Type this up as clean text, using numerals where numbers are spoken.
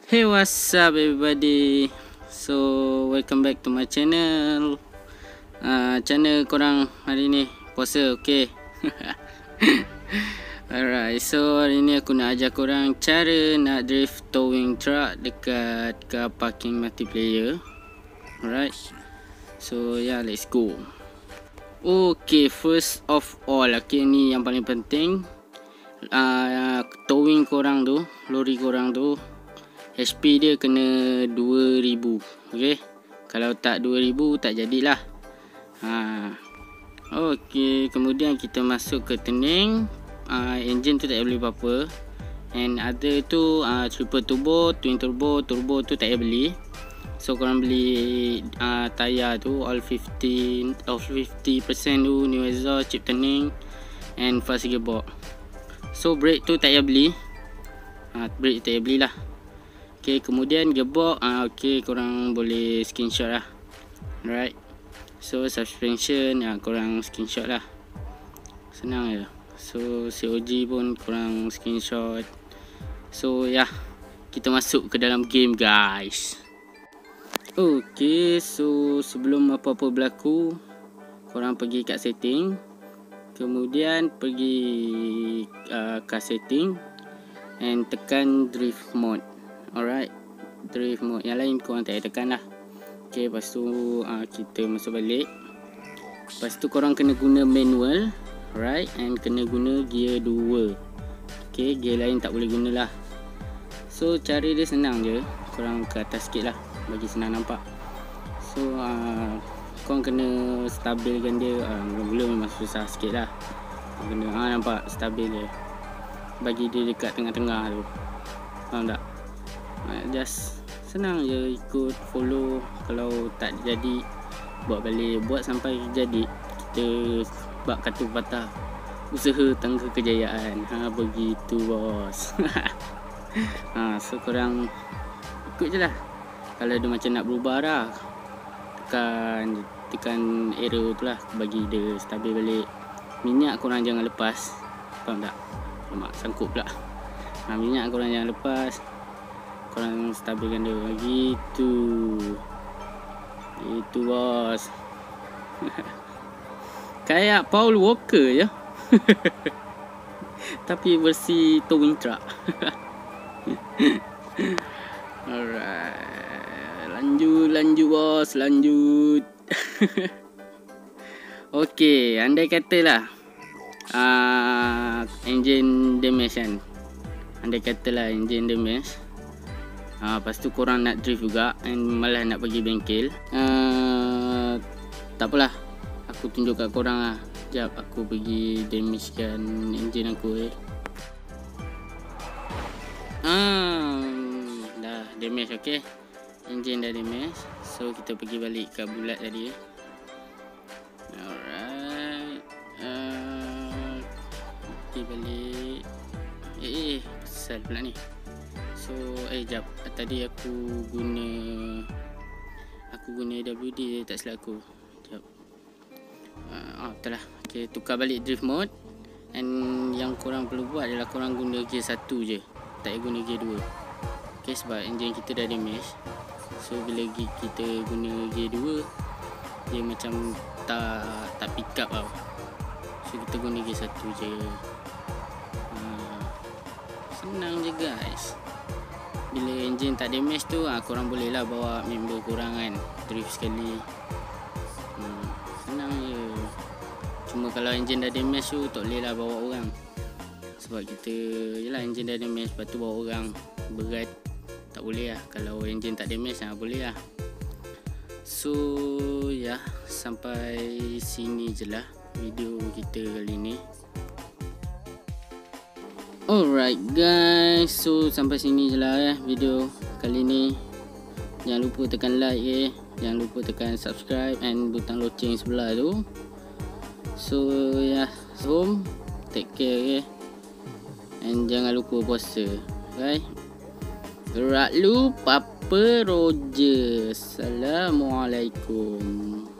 Hey, what's up everybody? So welcome back to my channel. Channel korang hari ni puasa, okay? Alright, so hari ni aku nak ajar korang cara nak drift towing truck dekat car parking multiplayer. Alright, so yeah, let's go. Okay, first of all, okay, ni yang paling penting. Towing korang tu, lori korang tu, HP dia kena 2000. Okay, kalau tak 2000 tak jadilah. Okay, kemudian kita masuk ke turning. Engine tu tak boleh apa-apa. And other tu triple turbo, twin turbo, turbo tu tak payah beli. So korang beli tayar tu all 50% tu, new exhaust, chip turning and fast gearbox. So brake tu tak payah beli. Brake tak payah belilah. Okay, kemudian gearbox okay, korang boleh screenshot lah. Alright, so suspension korang screenshot lah, senang je. So COG pun korang screenshot. So yeah, kita masuk ke dalam game guys. Okay, so sebelum apa-apa berlaku, korang pergi kat setting, kemudian pergi kat setting and tekan drift mode. Alright, drift mode. Yang lain korang tak payah tekan lah. Okay, lepas tu kita masuk balik. Lepas tu korang kena guna manual. Alright, and kena guna gear 2. Okay, gear lain tak boleh guna lah. So cara dia senang je. Korang ke atas sikit lah, bagi senang nampak. So korang kena stabilkan dia. Mula-mula memang susah sikit lah. Kena nampak stabil je, bagi dia dekat tengah-tengah tu. Faham tak? Just senang je, ikut follow. Kalau tak jadi, buat balik. Buat sampai jadi. Kita bak kata patah, usaha tangga kejayaan. Begitu bos. So korang ikut je lah. Kalau dia macam nak berubah dah, tekan arrow tu lah, bagi dia stabil balik. Minyak korang jangan lepas. Faham tak? Lemak sangkut pula. Minyak korang jangan lepas. Korang stabilkan dia. Gitu. Itu bos. Kayak Paul Walker je. Tapi versi towing truck. Alright, lanjut bos, lanjut. Okay, andai katalah engine damage kan. Andai katalah engine damage, lepas tu korang nak drift juga and malah nak pergi bengkel. Tak apalah, aku tunjuk kat korang lah. Sekejap aku pergi damagekan engine aku. Dah damage. Okay, engine dah damage. So kita pergi balik ke bulat tadi. Alright, pergi balik. Pasal pula ni. So jap, tadi aku guna AWD tak silap aku. Jap. Betul lah. Okay, tukar balik drift mode. And yang korang perlu buat adalah korang guna gear 1 je, tak payah guna gear 2. Okay, sebab engine kita dah damage. So bila kita guna gear 2, dia macam tak pick up tau. So kita guna gear 1 je. Senang je guys. Bila engine tak damage tu, korang boleh lah bawa member korang kan, drift sekali. Senang je. Cuma kalau engine dah damage tu, tak boleh lah bawa orang. Sebab kita, yelah, engine dah damage, lepas tu bawa orang berat, tak boleh lah. Kalau engine tak damage, boleh lah. So ya, sampai sini je lah video kita kali ni. Alright guys, so sampai sini je lah video kali ni. Jangan lupa tekan like jangan lupa tekan subscribe and butang loceng sebelah tu. So yeah, home, take care and jangan lupa puasa. Right, gerak lu Papa Roger. Assalamualaikum.